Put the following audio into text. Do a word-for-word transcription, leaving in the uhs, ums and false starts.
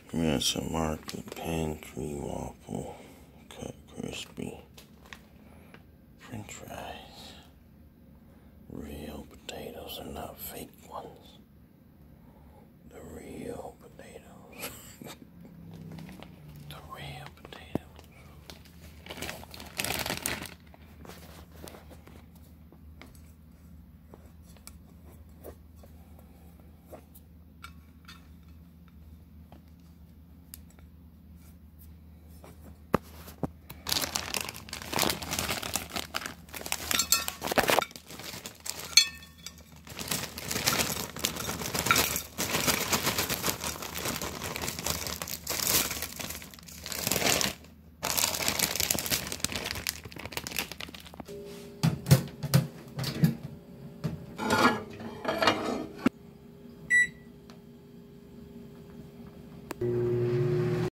Mesa Market Pantry Waffle Cut Crispy French fries. Real potatoes are not fake ones. The real potatoes. The real potatoes.